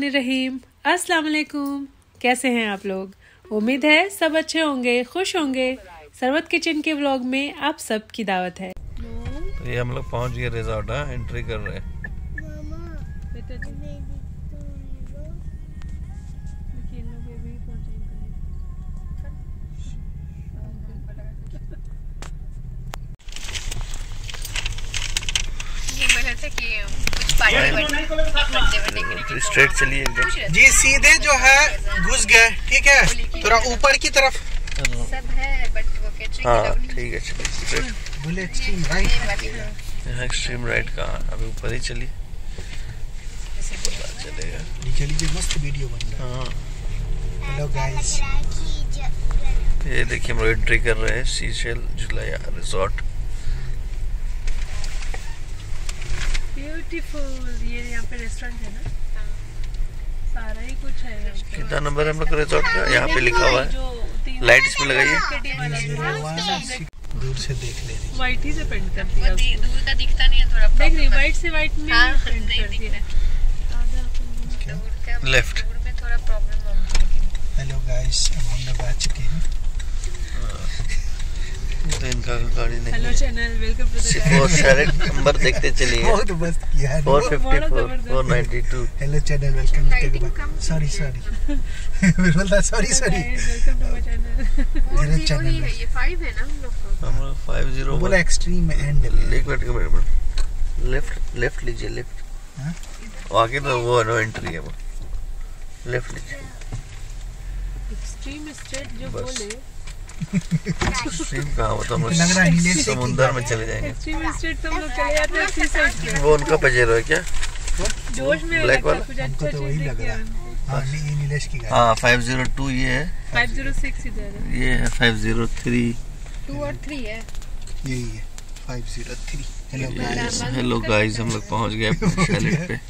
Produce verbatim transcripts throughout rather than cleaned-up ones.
बिस्मिल्लाहिर्रहमानिर्रहीम। अस्सलाम वालेकुम। कैसे हैं आप लोग? उम्मीद है सब अच्छे होंगे, खुश होंगे। सरवत किचन के व्लॉग में आप सब की दावत है। तो ये हम लोग पहुंच गए रिजॉर्ट। है एंट्री कर रहे हैं। स्ट्रेट चलिए एकदम जी, सीधे जो है घुस गए। ठीक है, थोड़ा ऊपर की तरफ सब है बट वो कैटरिंग हाँ ठीक है चलिए स्ट्रेट। बोले एक्सट्रीम राइट, यहाँ एक्सट्रीम राइट कहाँ? अभी ऊपर ही चलिए पता चलेगा। नीचे लीजिए, मस्त वीडियो बन रहा है। हाँ हेलो गाइस, ये देखिए हम लोग एंट्री कर रहे हैं सीशेल जुलाया रिजॉर्ट। ब्यूटीफुल। ये यहाँ पे रेस्टोरेंट है ना, सारा ही कुछ है। कितना नंबर है हम लोग का रिजॉर्ट का? यहाँ पे लिखा हुआ है, लाइट इसमें लगाइए। दूर से देख ले रही। व्हाइट ही से पेंट कर दिया। दूर का दिखता नहीं है, थोड़ा देख रही व्हाइट से व्हाइट में हाँ, पेंट नहीं कर दिख दिया। दूर का लेफ्ट। दूर में थोड़ा प्रॉब्लम होगा लेकिन हेलो गाइस, अब हम लोग आ चुके हैं। तो इनका गाड़ी नहीं हेलो है। चैनल, वेलकम टू द सिर्फ सारे नंबर देखते चलिए। बहुत मस्त किया है। Four fifty four, four ninety two. Hello channel, welcome to. Sorry sorry बोलता sorry sorry. Welcome to my channel. Four zero ही है, ये फाइव है ना हम लोग को। हम लोग फाइव जीरो बोला एक्सट्रीम एंड। एक मिनट एक मिनट, लेफ्ट लेफ्ट लीजिए लेफ्ट। आगे तो वो नो एंट्री है, वो लेफ्ट लीजिए। एक्सट्रीम स्टेट जो बोले, स्ट्रीम कहाँ होता? हम लग रहा है नीले लोग से समुंदर में चले जाएंगे। एक्सट्रीम स्टेट तो हम लोग चले जाते हैं सी साइड। वो उनका पजेरो है क्या? जोश में ब्लैक वाला? कुछ हमको अच्छा तो वही चीज लग रहा है। हाँ, ये नीलेश की गाड़ी। हाँ फाइव जीरो टू ये है, फाइव जीरो सिक्स इधर है। ये है फाइव जीरो थ्री। टू और थ्री है। यही है five zero three. Hello guys, hello guys, हम लोग पहुंच गए अपने शैलेट पे।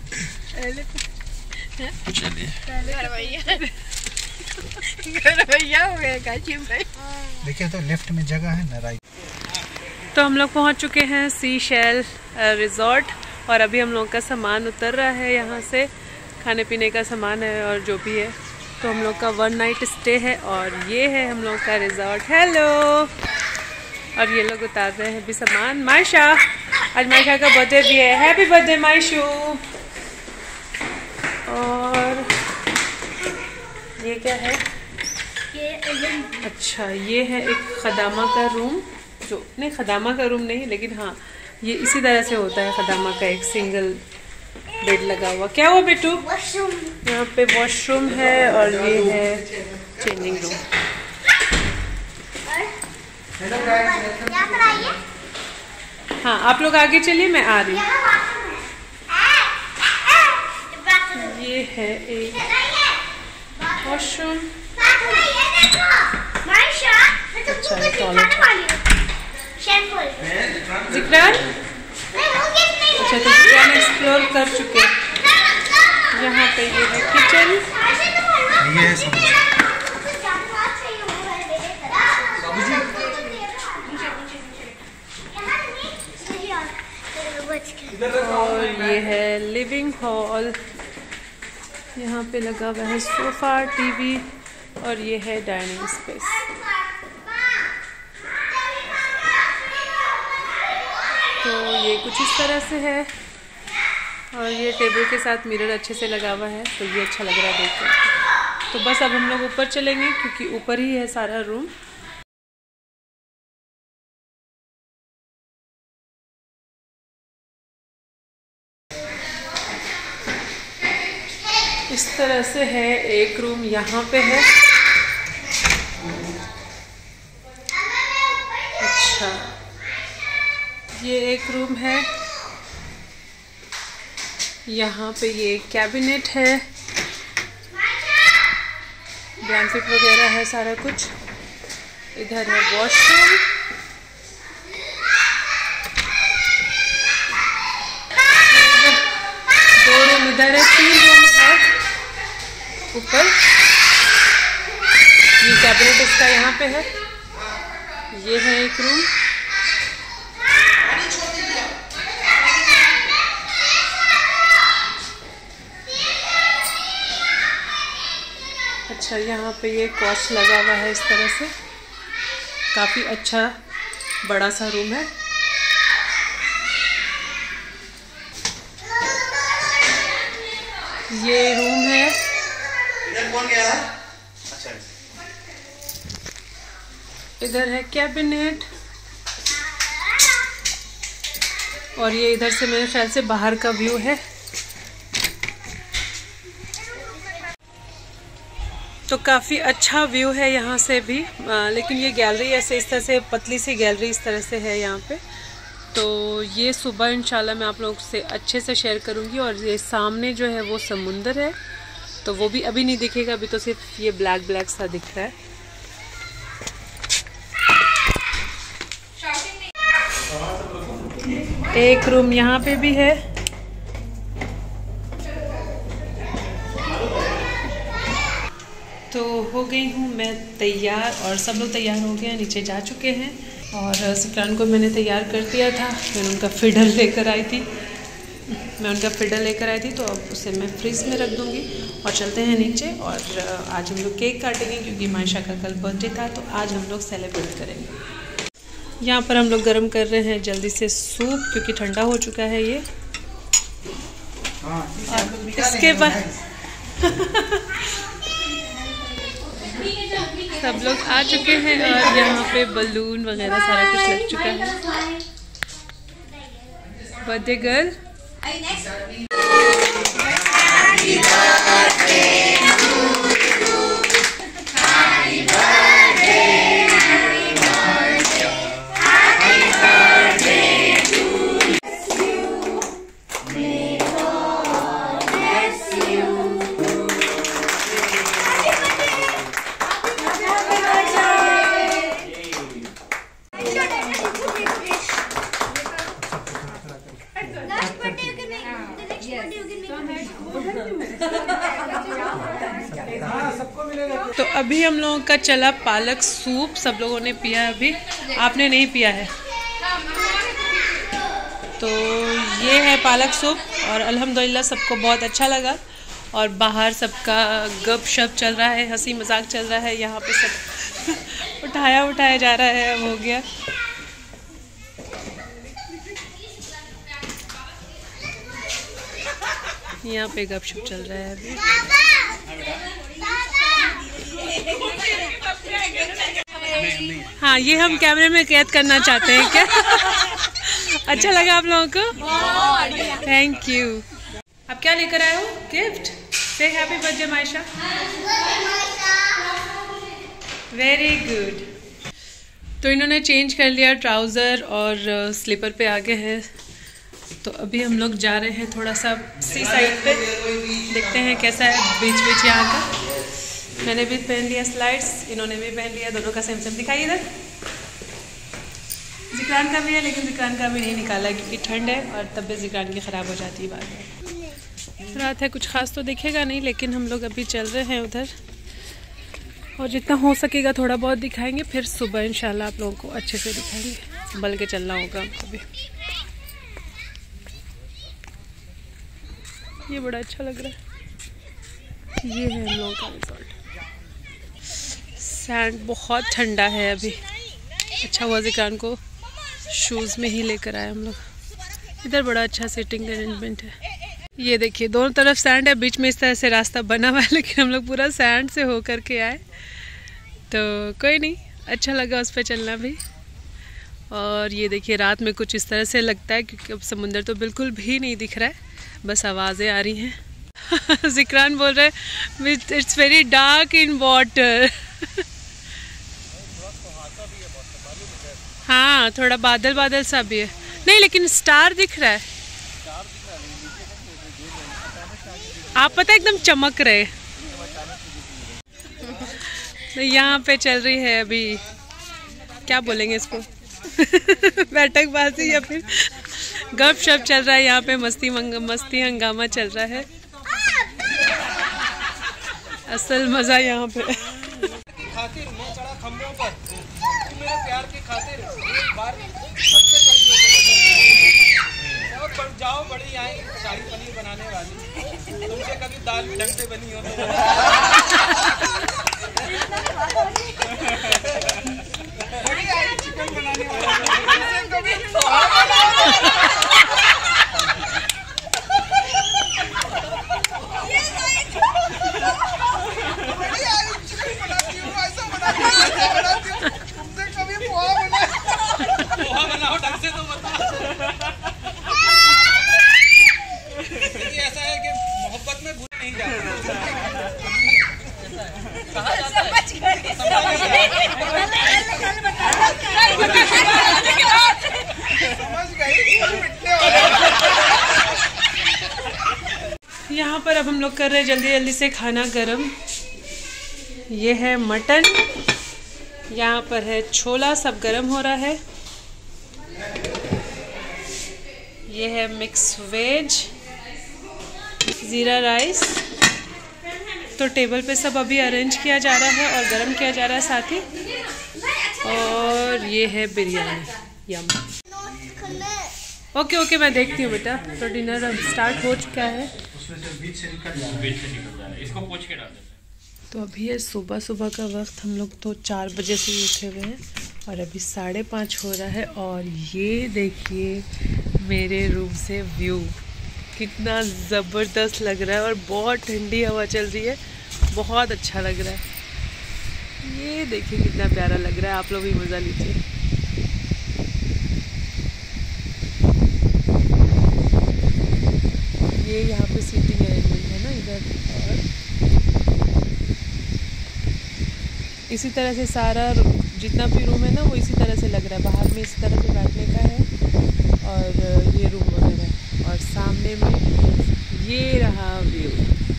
चलिए घर भैया घर भैया हो गए काशिम भाई। देखिए तो लेफ्ट में जगह है ना, राइट। तो हम लोग पहुंच चुके हैं सीशेल रिजॉर्ट और अभी हम लोग का सामान उतर रहा है यहाँ से। खाने पीने का सामान है और जो भी है। तो हम लोग का वन नाइट स्टे है और ये है हम लोग का रिजॉर्ट। हेलो। और ये लोग उतार रहे हैं अभी सामान। मायशा, आज मायशा का बर्थडे भी है। Happy birthday Maishu. और ये क्या है? अच्छा, ये है एक खदामा का रूम। जो नहीं, खदामा का रूम नहीं, लेकिन हाँ ये इसी तरह से होता है खदामा का। एक सिंगल बेड लगा हुआ। क्या हुआ बेटू? यहाँ पे वॉशरूम है और ये है चेंजिंग रूम। हाँ आप लोग आगे चलिए, मैं आ रही हूँ। ये है एक वॉशरूम। अच्छा है टॉयलेट। जिक्रान, अच्छा तो जिक्रान एक्सप्लोर कर चुके। यहाँ पे ये है किचन। ये है सब। और ये है लिविंग हॉल। यहाँ पे लगा हुआ है सोफा, टीवी और ये है डाइनिंग स्पेस। तो ये कुछ इस तरह से है और ये टेबल के साथ मिरर अच्छे से लगा हुआ है, तो ये अच्छा लग रहा है देखकर। तो बस अब हम लोग ऊपर चलेंगे क्योंकि ऊपर ही है सारा रूम। इस तरह से है। एक रूम यहाँ पे है। अच्छा, ये एक रूम है। यहाँ पे ये कैबिनेट है, ब्लैंकेट वगैरह है, सारा कुछ। इधर है वॉशरूम। दो रूम इधर है, तीन रूम है ऊपर। ये कैबिनेट इसका यहाँ पे है। ये है एक रूम। अच्छा, यहाँ पे ये कॉच लगा हुआ है इस तरह से, काफ़ी अच्छा बड़ा सा रूम है। ये रूम है। इधर कौन गया है? अच्छा, इधर है कैबिनेट, और ये इधर से मेरे ख्याल से बाहर का व्यू है। तो काफ़ी अच्छा व्यू है यहाँ से भी, आ, लेकिन ये गैलरी ऐसे इस तरह से पतली सी गैलरी इस तरह से है यहाँ पे। तो ये सुबह इंशाल्लाह मैं आप लोगों से अच्छे से शेयर करूँगी। और ये सामने जो है वो समुंदर है, तो वो भी अभी नहीं दिखेगा, अभी तो सिर्फ ये ब्लैक ब्लैक सा दिख रहा है। एक रूम यहाँ पे भी है। तो हो गई हूँ मैं तैयार, और सब लोग तैयार हो गए हैं, नीचे जा चुके हैं। और जिक्रान को मैंने तैयार कर दिया था, मैंने उनका फिडर लेकर आई थी मैं उनका फिडर लेकर आई थी तो अब उसे मैं फ्रीज में रख दूँगी। और चलते हैं नीचे, और आज हम लोग केक काटेंगे क्योंकि मायशा का कल बर्थडे था, तो आज हम लोग सेलिब्रेट करेंगे। यहाँ पर हम लोग गर्म कर रहे हैं जल्दी से सूप, क्योंकि ठंडा हो चुका है ये। और इसके बाद सब लोग आ चुके हैं, और यहाँ पे बलून वगैरह सारा कुछ लग चुका है। बर्थडे गर्ल, तो अभी हम लोगों का चला पालक सूप, सब लोगों ने पिया, अभी आपने नहीं पिया है। तो ये है पालक सूप, और अल्हम्दुलिल्लाह सबको बहुत अच्छा लगा। और बाहर सबका गप शप चल रहा है, हंसी मजाक चल रहा है, यहाँ पे सब उठाया उठाया जा रहा है। अब हो गया। यहाँ पे गप शप चल रहा है अभी। हाँ, ये हम कैमरे में कैद करना चाहते हैं क्या? अच्छा लगा आप लोगों को? Thank you. अब क्या लेकर आए हो? गिफ्ट। से happy birthday Maisha. Very good. तो इन्होंने चेंज कर लिया, ट्राउज़र और स्लीपर पे आ गए हैं। तो अभी हम लोग जा रहे हैं थोड़ा सा सी साइड पे, देखते हैं कैसा है बीच बीच यहाँ का। मैंने भी पहन लिया स्लाइड्स, इन्होंने भी पहन लिया, दोनों का सेम सेम दिखाई। इधर जिक्रान का भी है, लेकिन जिक्रान का भी नहीं निकाला क्योंकि ठंड है और तबीयत जिक्रान की ख़राब हो जाती है बाद में। रात है, कुछ खास तो दिखेगा नहीं, लेकिन हम लोग अभी चल रहे हैं उधर, और जितना हो सकेगा थोड़ा बहुत दिखाएंगे, फिर सुबह इंशाल्लाह आप लोगों को अच्छे से दिखाएंगे। संभल के चलना होगा हमको भी। ये बड़ा अच्छा लग रहा है। ये है हम लोगों का रिजॉर्ट। सैंड बहुत ठंडा है अभी। अच्छा हुआ जिक्रान को शूज़ में ही लेकर आए हम लोग। इधर बड़ा अच्छा सिटिंग अरेंजमेंट है। ये देखिए दोनों तरफ सैंड है, बीच में इस तरह से रास्ता बना हुआ है, लेकिन हम लोग पूरा सैंड से होकर के आए, तो कोई नहीं, अच्छा लगा उस पर चलना भी। और ये देखिए रात में कुछ इस तरह से लगता है, क्योंकि अब समुंदर तो बिल्कुल भी नहीं दिख रहा है, बस आवाज़ें आ रही हैं। जिक्रान बोल रहे हैं it's very dark in water. हाँ, थोड़ा बादल बादल सा भी है। नहीं, लेकिन स्टार दिख रहा है। आप पता एकदम चमक रहे। तो यहाँ पे चल रही है अभी, क्या बोलेंगे इसको, बैठकबाजी या फिर गप शप चल रहा है। यहाँ पे मस्ती मस्ती हंगामा चल रहा है। असल मजा यहाँ पे। खातिर मैं चढ़ा खंभों पर, तुम मेरे प्यार की खातिर एक बार सबसे और बढ़ जाओ, बड़ी आई शाही पनीर बनाने वाली, तुमसे कभी दाल भी ढंग से बनी हो तो चिकन बनाने वाला पोहा बनाओ ढंग से तो बता। ऐसा है कि मोहब्बत में भूल नहीं जाते। कहा जाता है समझ गई। यहाँ पर अब हम लोग कर रहे हैं जल्दी जल्दी से खाना गरम। ये है मटन, यहाँ पर है छोला, सब गरम हो रहा है। ये है मिक्स वेज, ज़ीरा राइस। तो टेबल पे सब अभी अरेंज किया जा रहा है और गरम किया जा रहा है साथ ही। और ये है बिरयानी। यम। ओके ओके मैं देखती हूँ बेटा। तो डिनर अब स्टार्ट हो चुका है। इसको पोंछ के डाल देते हैं। तो अभी है सुबह सुबह का वक्त। हम लोग तो चार बजे से ही उठे हुए हैं और अभी साढ़े पाँच हो रहा है। और ये देखिए मेरे रूम से व्यू कितना ज़बरदस्त लग रहा है और बहुत ठंडी हवा चल रही है, बहुत अच्छा लग रहा है। ये देखिए कितना प्यारा लग रहा है, आप लोग भी मज़ा लीजिए। ये यहाँ पे सीटिंग अरेंजमेंट है ना इधर, और इसी तरह से सारा जितना भी रूम है ना वो इसी तरह से लग रहा है। बाहर में इसी तरह से बैठने का है और ये रूम वगैरह है। और सामने में ये रहा व्यू।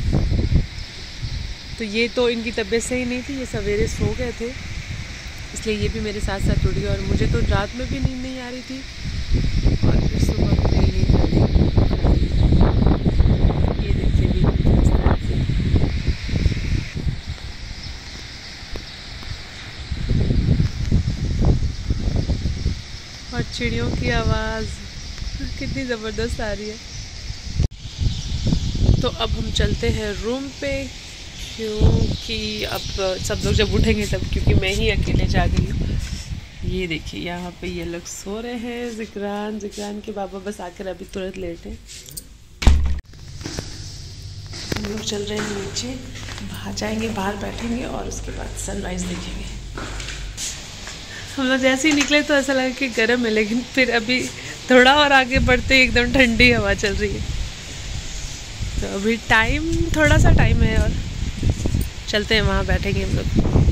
तो ये तो इनकी तबीयत सही नहीं थी, ये सवेरे सो गए थे, इसलिए ये भी मेरे साथ साथ उठ गए। और मुझे तो रात में भी नींद नहीं आ रही थी और फिर सुबह भी नहीं नींद आ रही। ये देखिए भी इस तरह से। और चिड़ियों की आवाज़ कितनी ज़बरदस्त आ रही है। तो अब हम चलते हैं रूम पे, क्योंकि अब सब लोग जब उठेंगे तब, क्योंकि मैं ही अकेले जागी हूँ। ये देखिए यहाँ पे ये लोग सो रहे हैं। जिक्रान जिक्रान के बाबा बस आकर अभी तुरंत लेटे। हम लोग चल रहे हैं नीचे, बाहर जाएंगे, बाहर बैठेंगे और उसके बाद सनराइज़ देखेंगे। हम लोग जैसे ही निकले तो ऐसा लगा कि गर्म है, लेकिन फिर अभी थोड़ा और आगे बढ़ते एकदम ठंडी हवा चल रही है। तो अभी टाइम थोड़ा सा टाइम है और चलते हैं, वहाँ बैठेंगे हम लोग।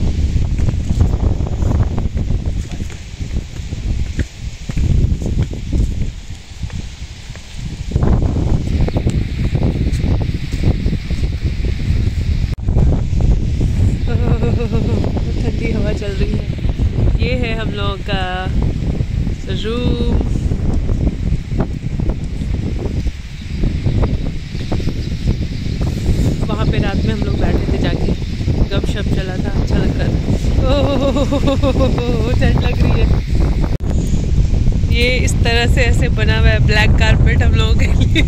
ठंडी हवा चल रही है। ये है हम लोगों का रूम। वहाँ पे रात में हम लोग बैठे थे, जाके गपशप चला था, अच्छा लग रहा था। ओह ठंड लग रही है। ये इस तरह से ऐसे बना हुआ है ब्लैक कारपेट हम लोगों के लिए।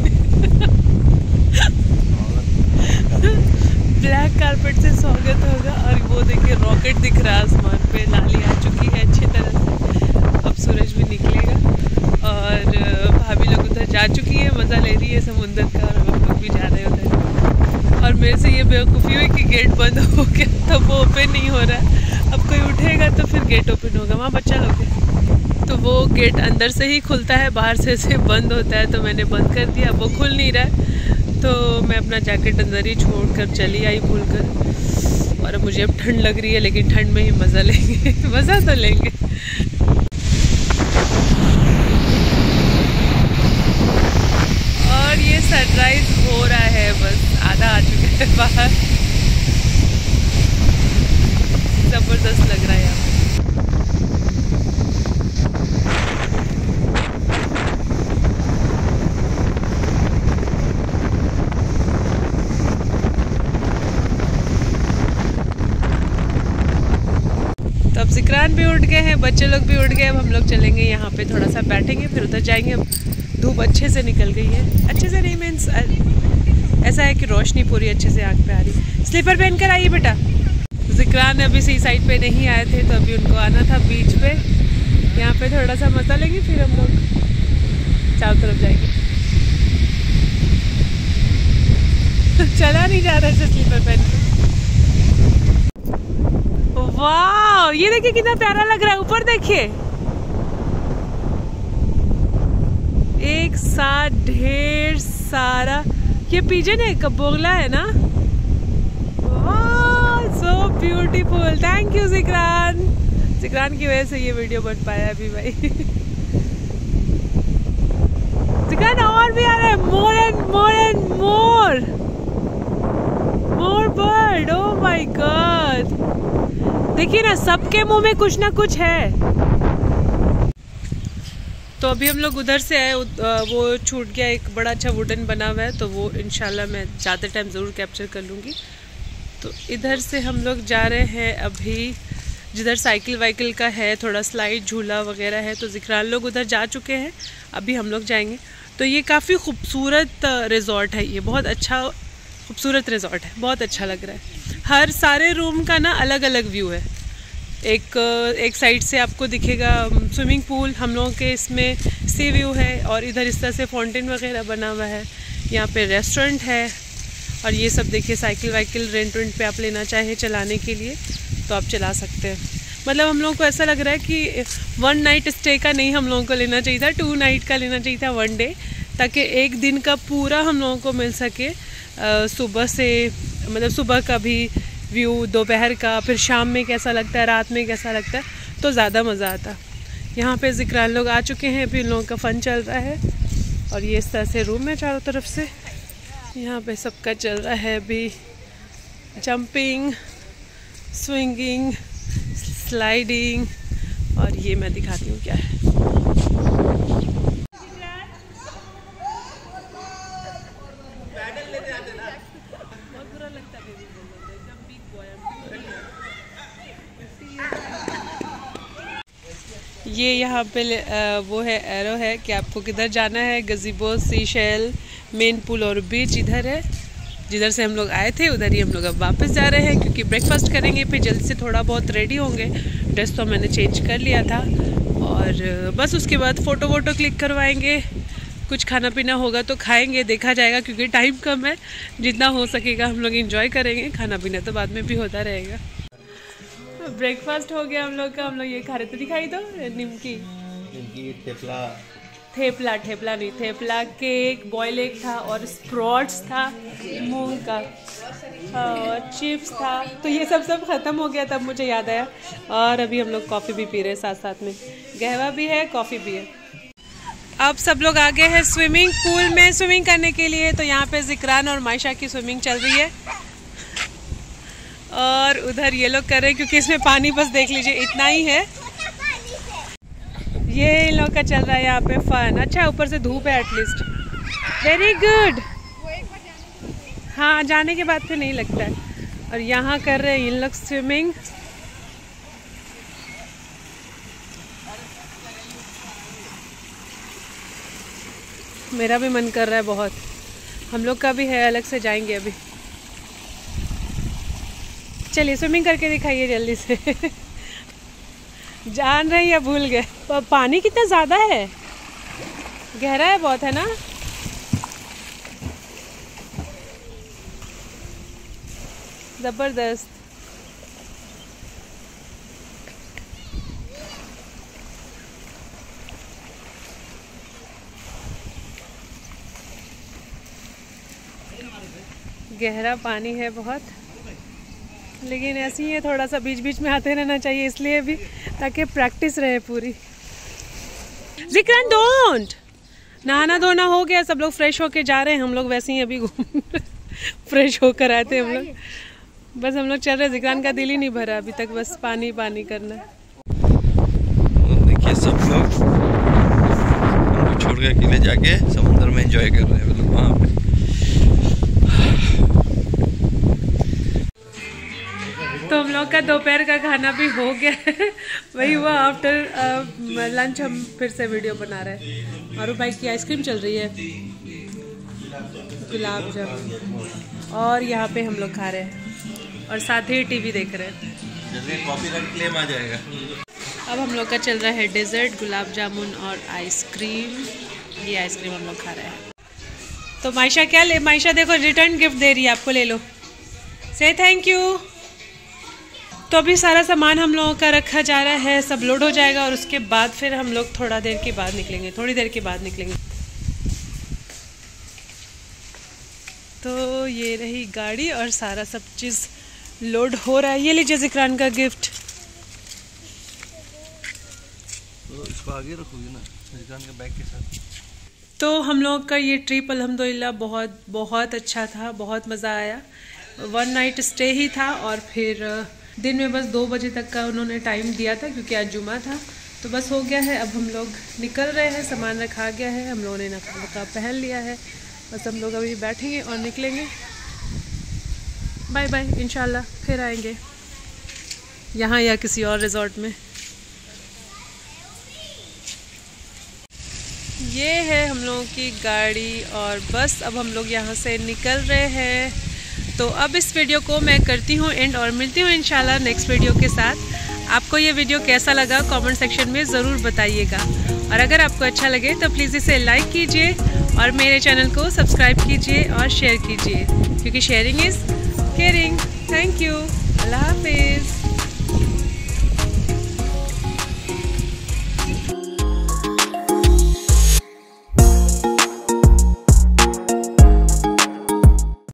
ब्लैक कारपेट से स्वागत होगा। और वो देखिए रॉकेट दिख रहा है आसमान पे, लाली आ चुकी है अच्छी तरह से। अब सूरज भी निकलेगा और भाभी लोग उधर जा चुकी है, मज़ा ले रही है समुंदर का, और हम लोग भी जा रहे हैं उधर। और मेरे से ये बेवकूफ़ी हुई कि गेट बंद हो गया, तो वो ओपन नहीं हो रहा है। अब कोई उठेगा तो फिर गेट ओपन होगा। वहाँ बच्चा लोग है तो वो गेट अंदर से ही खुलता है, बाहर से से बंद होता है। तो मैंने बंद कर दिया, वो खुल नहीं रहा है। तो मैं अपना जैकेट अंदर ही छोड़ कर चली आई भूल कर। और मुझे अब ठंड लग रही है, लेकिन ठंड में ही मज़ा लेंगे। मज़ा तो लेंगे। और ये सनराइज हो रहा है, बस आधा आ चुका है बाहर। ज़बरदस्त लग रहा है यहाँ पे। अब जिक्रान भी उठ गए हैं, बच्चे लोग भी उठ गए। अब हम लोग चलेंगे यहाँ पे, थोड़ा सा बैठेंगे, फिर उधर जाएंगे। अब धूप अच्छे से निकल गई है, अच्छे से नहीं मीन्स ऐसा है कि रोशनी पूरी अच्छे से आँख पे आ रही है। स्लीपर पहन कर आइए बेटा। जिक्रान अभी सी साइड पे नहीं आए थे तो अभी उनको आना था बीच पे। यहाँ पे थोड़ा सा मजा लेंगे फिर हम लोग चारों तरफ जाएंगे। चला नहीं जा रहा स्लीपर पहन के। वाह, ये देखिए कितना प्यारा लग रहा है। ऊपर देखिए, एक साथ ढेर सारा, ये पिजन है, कबोगला है ना। वाह, so beautiful. Thank you Zikran. Zikran की वजह से ये वीडियो बन पाया अभी भाई। जिक्रान और भी आ रहे हैं, more and more and more more bird. Oh my god, देखिए ना, सबके मुंह में कुछ ना कुछ है। तो अभी हम लोग उधर से आए, वो छूट गया, एक बड़ा अच्छा वुडन बना हुआ है, तो वो इंशाल्लाह मैं जाते टाइम ज़रूर कैप्चर कर लूँगी। तो इधर से हम लोग जा रहे हैं अभी, जिधर साइकिल वाइकिल का है, थोड़ा स्लाइड झूला वगैरह है, तो जिक्रान लोग उधर जा चुके हैं, अभी हम लोग जाएंगे। तो ये काफ़ी खूबसूरत रिज़ॉर्ट है, ये बहुत अच्छा खूबसूरत रिज़ॉर्ट है, बहुत अच्छा लग रहा है। हर सारे रूम का ना अलग अलग व्यू है। एक एक साइड से आपको दिखेगा स्विमिंग पूल, हम लोगों के इसमें सी व्यू है, और इधर इस तरह से फाउंटेन वगैरह बना हुआ है। यहाँ पे रेस्टोरेंट है, और ये सब देखिए साइकिल वाइकिल रेंट वेंट पे आप लेना चाहें चलाने के लिए तो आप चला सकते हैं। मतलब हम लोगों को ऐसा लग रहा है कि वन नाइट स्टे का नहीं हम लोगों को लेना चाहिए था, टू नाइट का लेना चाहिए था, वन डे, ताकि एक दिन का पूरा हम लोगों को मिल सके। आ, सुबह से मतलब सुबह का भी व्यू, दोपहर का, फिर शाम में कैसा लगता है, रात में कैसा लगता है, तो ज़्यादा मज़ा आता। यहाँ पे जिक्रान लोग आ चुके हैं, फिर लोगों का फ़न चल रहा है, और ये इस तरह से रूम है चारों तरफ से। यहाँ पे सबका चल रहा है अभी जंपिंग, स्विंगिंग, स्लाइडिंग, और ये मैं दिखाती हूँ क्या है। ये यहाँ पे वो है एरो है कि आपको किधर जाना है। गजीबो, सीशेल, मेन पूल और बीच इधर है, जिधर से हम लोग आए थे उधर ही हम लोग अब वापस जा रहे हैं, क्योंकि ब्रेकफास्ट करेंगे, फिर जल्दी से थोड़ा बहुत रेडी होंगे। ड्रेस तो मैंने चेंज कर लिया था, और बस उसके बाद फ़ोटो वोटो क्लिक करवाएंगे, कुछ खाना पीना होगा तो खाएंगे, देखा जाएगा, क्योंकि टाइम कम है। जितना हो सकेगा हम लोग इंजॉय करेंगे, खाना पीना तो बाद में भी होता रहेगा। ब्रेकफास्ट हो गया हम लोग का। हम लोग ये खा रहे थे, दिखाई दो, निमकी निमकी, थेपला थेपला थेपला नहीं थेपला केक, बॉयल एग था, और स्प्रॉट्स था मूंग का, और चिप्स था। तो ये सब सब ख़त्म हो गया, तब मुझे याद आया। और अभी हम लोग कॉफ़ी भी पी रहे हैं साथ साथ में, कहवा भी है, कॉफ़ी भी है। अब सब लोग आ गए हैं स्विमिंग पूल में स्विमिंग करने के लिए। तो यहाँ पे जिक्रान और मायशा की स्विमिंग चल रही है, और उधर ये लोग कर रहे हैं, क्योंकि इसमें पानी बस देख लीजिए इतना ही है। ये इन लोग का चल रहा है यहाँ पे फन। अच्छा, ऊपर से धूप है एटलीस्ट, वेरी गुड। हाँ, जाने के बाद फिर नहीं लगता है। और यहाँ कर रहे हैं इन लोग स्विमिंग। मेरा भी मन कर रहा है बहुत, हम लोग का भी है, अलग से जाएंगे अभी। चलिए स्विमिंग करके दिखाइए जल्दी से। जान रहे या भूल गए? पानी कितना ज़्यादा है, गहरा है बहुत, है ना? ज़बरदस्त। गहरा पानी है बहुत, लेकिन ऐसे ही है, थोड़ा सा बीच बीच में आते रहना चाहिए, इसलिए भी ताकि प्रैक्टिस रहे पूरी। जिक्रान डोंट। नहाना धोना हो गया, सब लोग फ्रेश होके जा रहे हैं, हम लोग वैसे ही अभी घूम फ्रेश होकर आते हैं हम लोग। बस हम लोग चल रहे हैं, जिक्रान का दिल ही नहीं भरा अभी तक, बस पानी पानी करना। देखिए सब लोग हमको छोड़ के अकेले जाके समुद्र में एंजॉय कर रहे हैं, मतलब वहाँ पे। तो हम लोग का दोपहर का खाना भी हो गया है। वही हुआ, आफ्टर लंच हम फिर से वीडियो बना रहे हैं। और भाई की आइसक्रीम चल रही है, गुलाब जामुन, और यहाँ पे हम लोग खा रहे हैं। और साथ ही टीवी देख रहे हैं। जल्दी कॉपीराइट क्लेम आ जाएगा। अब हम लोग का चल रहा है डेजर्ट, गुलाब जामुन और आइसक्रीम। ये आइसक्रीम हम लोग खा रहे हैं। तो मायशा क्या ले, मायशा देखो रिटर्न गिफ्ट दे रही है आपको, ले लो, से थैंक यू। तो अभी सारा सामान हम लोगों का रखा जा रहा है, सब लोड हो जाएगा और उसके बाद फिर हम लोग थोड़ा देर के बाद निकलेंगे, थोड़ी देर के बाद निकलेंगे। तो ये रही गाड़ी और सारा सब चीज़ लोड हो रहा है। ये लीजिए ज़िक्रान का गिफ्ट। तो इसको आगे रखोगे ना ज़िक्रान के बैग के साथ। तो हम लोग का ये ट्रिप अल्हम्दुलिल्लाह बहुत बहुत अच्छा था, बहुत मज़ा आया। वन नाइट स्टे ही था और फिर दिन में बस दो बजे तक का उन्होंने टाइम दिया था क्योंकि आज जुमा था। तो बस हो गया है, अब हम लोग निकल रहे हैं, सामान रखा गया है, हम लोगों ने नकाब पहन लिया है, बस हम लोग अभी बैठेंगे और निकलेंगे। बाय बाय, इंशाल्लाह फिर आएंगे यहाँ या किसी और रिजॉर्ट में। ये है हम लोगों की गाड़ी और बस अब हम लोग यहाँ से निकल रहे हैं। तो अब इस वीडियो को मैं करती हूँ एंड और मिलती हूँ इंशाल्लाह नेक्स्ट वीडियो के साथ। आपको ये वीडियो कैसा लगा कमेंट सेक्शन में ज़रूर बताइएगा और अगर आपको अच्छा लगे तो प्लीज़ इसे लाइक कीजिए और मेरे चैनल को सब्सक्राइब कीजिए और शेयर कीजिए क्योंकि sharing is caring. Thank you, अल्लाह हाफिज़।